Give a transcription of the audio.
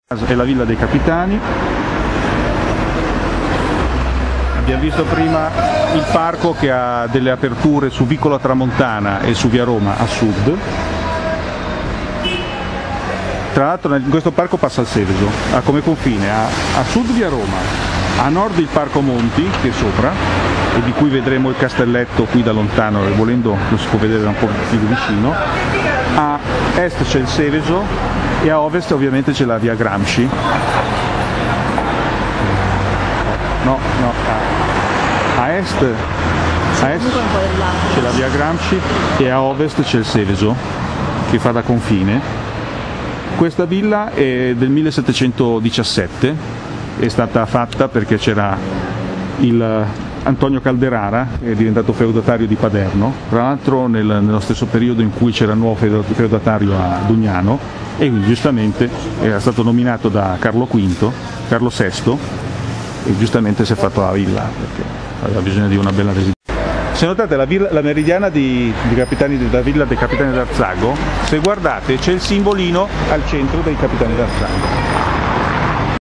È la villa dei capitani. Abbiamo visto prima il parco che ha delle aperture su Vicola Tramontana e su Via Roma a sud. Tra l'altro in questo parco passa il Seveso, ha come confine a sud Via Roma, a nord il Parco Monti che è sopra e di cui vedremo il castelletto qui da lontano e volendo lo si può vedere da un po' più vicino. A est c'è il Seveso e a ovest ovviamente c'è la via Gramsci. A est c'è la via Gramsci e a ovest c'è il Seveso che fa da confine. Questa villa è del 1717, è stata fatta perché c'era Antonio Calderara, che è diventato feudatario di Paderno, tra l'altro nello stesso periodo in cui c'era il nuovo feudatario a Dugnano, e quindi giustamente era stato nominato da Carlo VI e giustamente si è fatto la villa perché aveva bisogno di una bella residenza. Se notate la meridiana della villa dei Capitani d'Arzago, se guardate c'è il simbolino al centro dei Capitani d'Arzago.